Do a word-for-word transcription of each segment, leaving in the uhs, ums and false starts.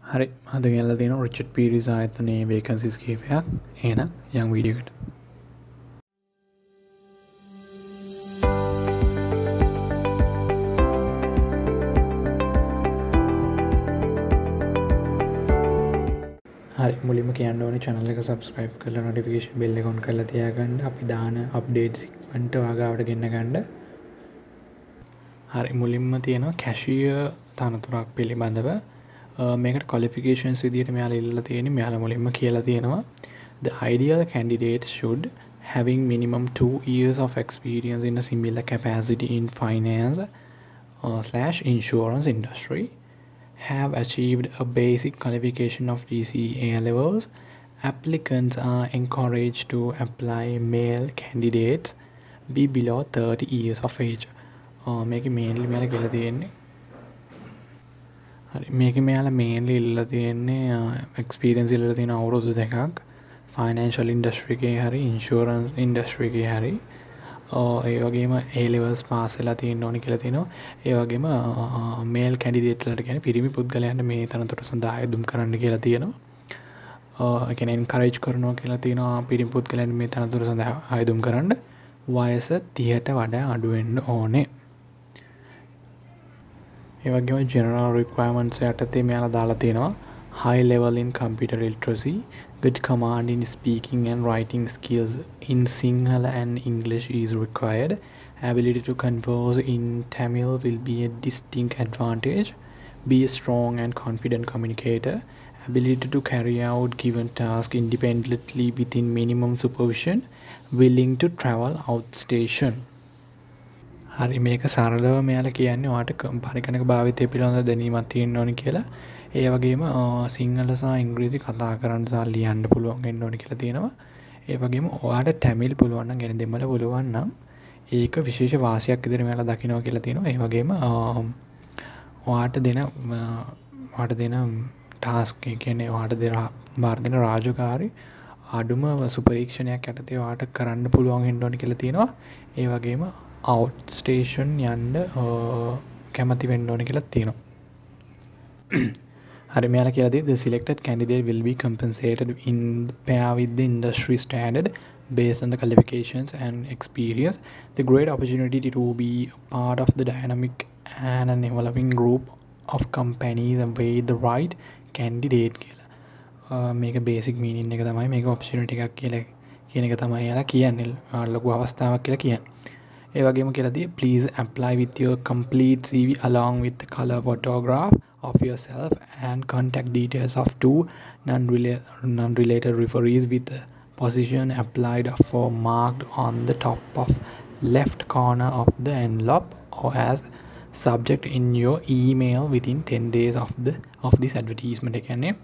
හරි අද ගෙනල්ලා තියෙන රිචඩ් පීරිස් ආයතනයේ වේකන්සිස් කිහිපයක්. එහෙනම් යම් වීඩියෝ එකට. හරි මුලින්ම කියන්න ඕනේ channel එක subscribe කරලා notification bell එක on කරලා තියාගන්න. අපි දාන updates ඉක්මනට වාගාවට ගෙන්න ගන්න. හරි මුලින්ම තියෙනවා cashier තනතුරක් පිළිබඳව මේකට qualifications විදියට මෙයාලා ඉල්ලලා තියෙන්නේ. මෙයාලා මුලින්ම කියලා තියෙනවා the ideal candidate should having minimum two years of experience in a similar capacity in finance uh, slash insurance industry, have achieved a basic qualification of G C E A levels. Applicants are encouraged to apply male candidates be below thirty years of age. uh, මේක mainly මෙයාලා කියලා තියෙන්නේ හරි මේක මෙයාලා mainly ඉල්ලලා තියෙන්නේ experience ඉල්ලලා තියෙන අවුරුදු දෙකක් financial industry එකේ හරි insurance industry එකේ හරි ඒ වගේම A levels pass වෙලා තියෙන්න ඕනි කියලා තියෙනවා. ඒ වගේම male candidates ලට කියන්නේ පිරිමි පුද්ගලයන්ට මේ තනතුර සඳහා යොමු කරන්න කියලා තියෙනවා. ඒ කියන්නේ encourage කරනවා කියලා තියෙනවා පිරිමි පුද්ගලයන්ට මේ තනතුර සඳහා යොමු කරන්න. වයස තිහට වඩා අඩු වෙන්න ඕනේ. ඒ වගේම general requirements යටතේ මෙයාලා දාලා තියෙනවා high level in computer literacy, good command in speaking and writing skills in Sinhala and English is required. Ability to converse in Tamil will be a distinct advantage. Be a strong and confident communicator. Ability to carry out given tasks independently within minimum supervision. Willing to travel outstation. හරි මේක සරලව මෙයාලා කියන්නේ ඔයාලට පරිගණක භාවිතය පිළිබඳව දැනීමක් තියෙන්න ඕනි කියලා. ඒ වගේම සිංහල සහ ඉංග්‍රීසි කතා කරන්න සහ ලියන්න පුළුවන් වෙන්න ඕනි කියලා තියෙනවා. ඒ වගේම ඔයාලට තමිල් පුළුවන් නම් يعني දෙමළ පුළුවන් නම් ඒක විශේෂ වාසියක් විදිහට මෙයාලා දකිනවා කියලා තියෙනවා. ඒ වගේම ඔයාලට දෙන ඔයාලට දෙන ටාස්ක් එක කියන්නේ ඔයාලට දෙන බාර දෙන රාජකාරි අඩුම සුපරීක්ෂණයක් යටතේ ඔයාලට කරන්න පුළුවන් වෙන්න ඕනි කියලා තියෙනවා. ඒ වගේම out station යන්න කැමති වෙන්න ඕනේ කියලා තියෙනවා. හරි මෙයාලා කියලා දෙයි the selected candidate will be compensated in pair with the industry standard based on the qualifications and experience. The great opportunity to be a part of the dynamic and an evolving group of companies and weigh the right candidate කියලා. මේක basic meaning එක තමයි මේක opportunity එකක් කියලා කියන එක තමයි යාලා කියන්නේ. ලොකු අවස්ථාවක් කියලා කියන්නේ. ඒ වගේම කියලා දී please apply with your complete C V along with the color photograph of yourself and contact details of two non-related non-related referees with the position applied for marked on the top of left corner of the envelope or as subject in your email within ten days of the of this advertisement. එක කියන්නේ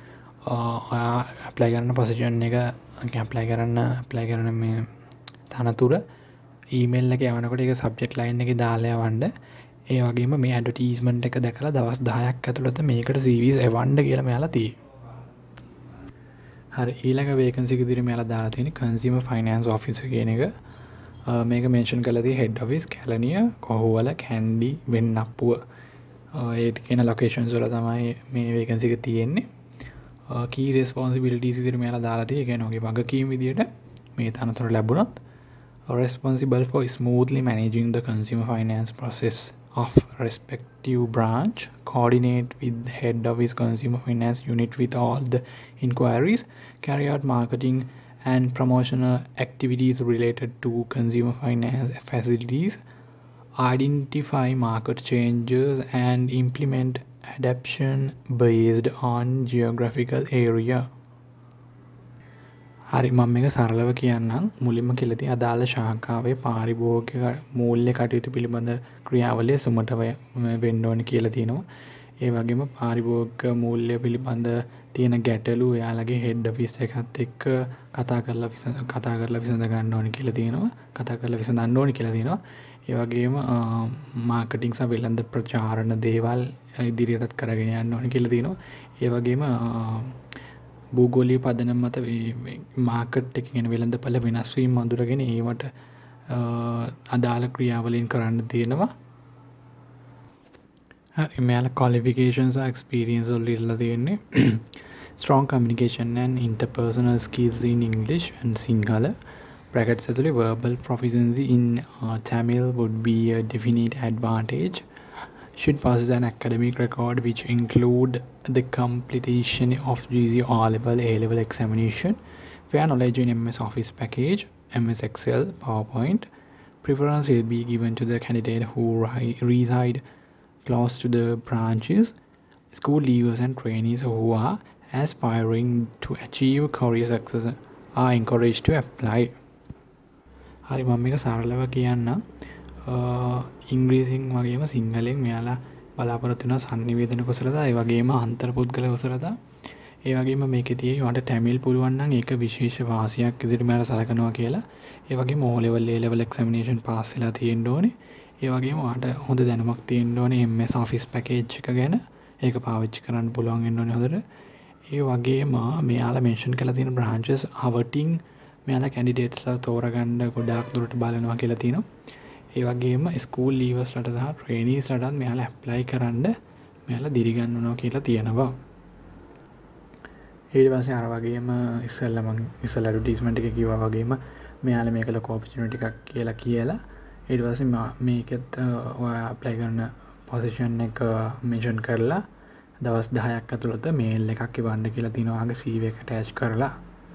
apply කරන position එක apply කරන apply කරන මේ තනතුර email එක යවනකොට ඒක සබ්ජෙක්ට් ලයින් එකේ දාලා යවන්න. ඒ වගේම මේ ඇඩ්වර්ටයිස්මන්ට් එක දැකලා දවස් දහයක් ඇතුළත මේකට C Vs එවන්න කියලා මෙයාලා තියෙනවා. හරි ඊළඟ වේකන්සි එක විදිහට මෙයාලා දාලා තියෙන්නේ consumer finance officer කියන එක. මේක මෙන්ෂන් කරලා තියෙන්නේ head office කැලණිය කොහුවල කැන්ඩි වෙන්නප්පුව. ඒ කියන ලොකේෂන්ස් වල තමයි මේ වේකන්සි එක තියෙන්නේ. key responsibilities විදිහට මෙයාලා දාලා තියෙන්නේ. ඒ කියන්නේ ඔගේ වගකීම් විදිහට මේ තනතුර ලැබුණොත් responsible for smoothly managing the consumer finance process of respective branch, coordinate with the head of his consumer finance unit with all the inquiries, carry out marketing and promotional activities related to consumer finance facilities, identify market changes and implement adaptation based on geographical area. හරි මම මේක සරලව කියන්නම්. මුලින්ම කියලා තියෙන අදාළ ශාඛාවේ පාරිභෝගික මූල්‍ය කටයුතු පිළිබඳ ක්‍රියාවලිය සුමට වෙන්න ඕනේ කියලා තියෙනවා. ඒ වගේම පාරිභෝගික මූල්‍ය පිළිබඳ තියෙන ගැටලු එයාලගේ හෙඩ් ඔෆිස් එකත් එක්ක කතා කරලා කතා කරලා විසඳ ගන්න ඕනේ කියලා තියෙනවා. කතා කරලා විසඳන්න ඕනේ කියලා තියෙනවා. ඒ වගේම මාකටිං සහ වෙළඳ ප්‍රචාරණ දේවල් ඉදිරියටත් කරගෙන යන්න ඕනේ කියලා තියෙනවා. ඒ වගේම භූගෝලීය පදනම මත මාකට් එකේ වෙන වෙළඳපළ වෙනස් වීම අඳුරගෙන ඒවට අදාළ ක්‍රියාවලින් කරන්න තියෙනවා. හරි මෙයාලා qualifications or experience වල ඉල්ලලා තියෙන්නේ strong communication and interpersonal skills in English and Sinhala. Brackets ඇතුලේ verbal proficiency in uh, Tamil would be a definite advantage. Should possess an academic record which include the completion of G C O-level A-level examination, fair knowledge in M S Office package, M S Excel, PowerPoint. Preference will be given to the candidate who ri- reside close to the branches. School leavers and trainees who are aspiring to achieve career success are encouraged to apply. හරි මම මේක සරලව කියන්න ඉංග්‍රීසියෙන් වගේම සිංහලෙන් මෙයාලා බලාපොරොත්තු වෙන sannivedana කුසලතා ඒ වගේම අන්තර් පුද්ගල කුසලතා ඒ වගේම මේකේ තියෙයි ඔයාලට තමිල් පුළුවන් නම් ඒක විශේෂ වාසියක් විදිහට මෙයාලා සලකනවා කියලා ඒ වගේම O level A level examination pass වෙලා තියෙන්න ඕනේ ඒ වගේම ඔයාලට හොඳ දැනුමක් තියෙන්න ඕනේ M S Office package එක ගැන ඒක පාවිච්චි කරන්න පුළුවන් වෙන්න ඕනේ හොඳට ඒ වගේම මෙයාලා මෙන්ෂන් කරලා තියෙන branches අවටින් මෙයාලා කැන්ඩිඩේට්ස්ලා තෝරගන්න ගොඩාක් දුරට බලනවා කියලා තියෙනවා. ඒ වගේම ස්කූල් ලීවර්ස්ලට සහ ට්‍රේනීස්ලටත් මෙයාලා ඇප්ලයි කරන්න මෙයාලා දිරි ගන්නවා කියලා තියෙනවා. ඊට පස්සේ අර වගේම ඉස්සෙල්ලා මම ඉස්සෙල්ලා ඇඩ්වර්ටයිස්මන්ට් එකේ කිව්වා වගේම මෙයාලා මේක ලොකු ඔපචුනිටි එකක් කියලා කියලා ඊට පස්සේ මේකෙත් ඔයා ඇප්ලයි කරන පොසිෂන් එක මෙන්ෂන් කරලා දවස් දහයක් ඇතුළත මේල් එකක් එවන්න කියලා තියෙනවා. ආගේ C V එක ඇටච් කරලා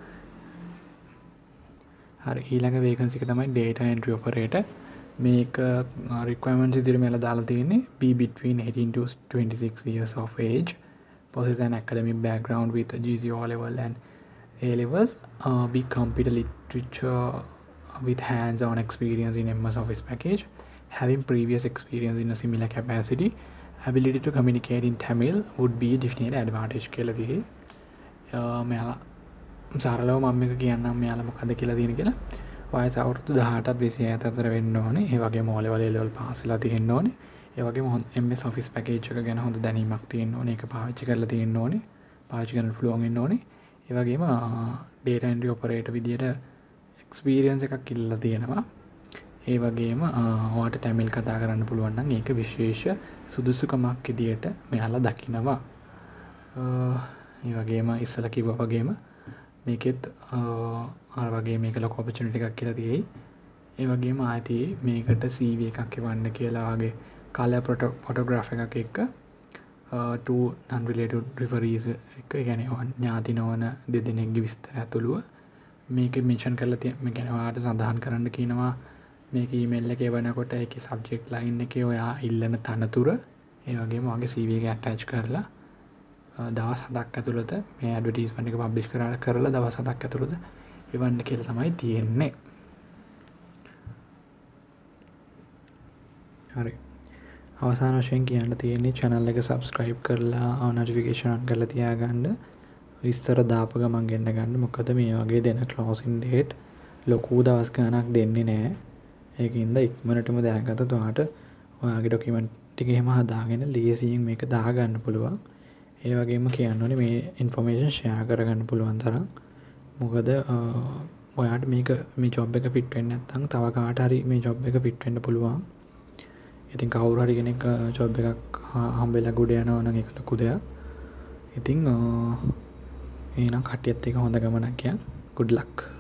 හරි ඊළඟ වේකන්සි එක තමයි data entry operator මේක requirements ඉදිරියට මෙලා දාලා තියෙන්නේ be between eighteen to twenty-six years of age possess an academic background with G C O level and A levels uh, be computer literature with hands-on experience in M S Office package having previous experience in a similar capacity ability to communicate in Tamil would be a definite advantage කියලා තියෙයි මෙලා සරලව මම මේක කියන්නම් මෙයාලා මොකද්ද කියලා තියෙන කියලා. වයස අවුරුදු දහඅටත් විසිහයත් අතර වෙන්න ඕනේ. ඒ වගේම O level A level pass වෙලා තියෙන්න ඕනේ. ඒ වගේම M S Office package එක ගැන හොඳ දැනීමක් තියෙන්න ඕනේ. ඒක පාවිච්චි කරලා තියෙන්න ඕනේ. පාවිච්චි කරන්න පුළුවන් වෙන්න ඕනේ. ඒ වගේම data entry operator විදියට experience එකක් ඉල්ලලා තියෙනවා. ඒ වගේම ඔයාලට Tamil කතා කරන්න පුළුවන් නම් ඒක විශේෂ සුදුසුකමක් විදියට මෙයාලා දකිනවා. ඒ වගේම ඉස්සලා කිව්වා වගේම මේකෙත් අර වගේ මේක ලොකු ඔපචුනිටි එකක් කියලා තියෙයි. ඒ වගේම ආයෙත් මේකට C V එකක් එවන්න කියලා ආගේ කලර් ෆොටෝග්‍රාෆ් එකක් එක්ක two unrelated referees එක කියන්නේ ඥාති නොවන දෙදෙනෙක්ගේ විස්තර ඇතුළුව මේකේ මෙන්ෂන් කරලා තියෙන මේ කියන්නේ ඔයාලට සඳහන් කරන්න කියනවා මේක ඊමේල් එකේ එවනකොට ඒකේ සබ්ජෙක්ට් ලයින් එකේ ඔයා ඉල්ලන තනතුර ඒ වගේම ඔයාගේ C V එක ඇටච් කරලා දවස් හතක් ඇතුළත මේ ඇඩ්වර්ටයිස්මන්ට් එක පබ්ලිෂ් කරලා කරලා දවස් හතක් ඇතුළත එවන්න කියලා තමයි තියෙන්නේ. හරි. අවසාන වශයෙන් කියන්න තියෙන්නේ channel එක subscribe කරලා notification on කරලා තියාගන්න. විස්තර දාපු ගමන් ගෙන්න ගන්න. මොකද මේ වගේ දෙන closing date ලොකු දවස් ගණනක් දෙන්නේ නැහැ. ඒකින්ද ඉක්මනටම දැනගත්තොත් ඔයාලට ඔයාගේ document ටික එහෙම හදාගෙන ලේසියෙන් මේක දාගන්න පුළුවන්. ඒ වගේම කියන්න ඕනේ මේ ඉන්ෆර්මේෂන් ෂෙයා කරගන්න පුළුවන් තරම්. මොකද ඔයාට මේක මේ ජොබ් එක ෆිට වෙන්නේ නැත්නම් තව කාට හරි මේ ජොබ් එක ෆිට වෙන්න පුළුවන්. ඉතින් කවුරු හරි කෙනෙක් ජොබ් එකක් හම්බෙලා ගොඩ යනවා නම් ඒක ලොකු දෙයක්. ඉතින් එහෙනම් කට්ටියත් එක්ක හොඳ ගමනක් යන්න. good luck.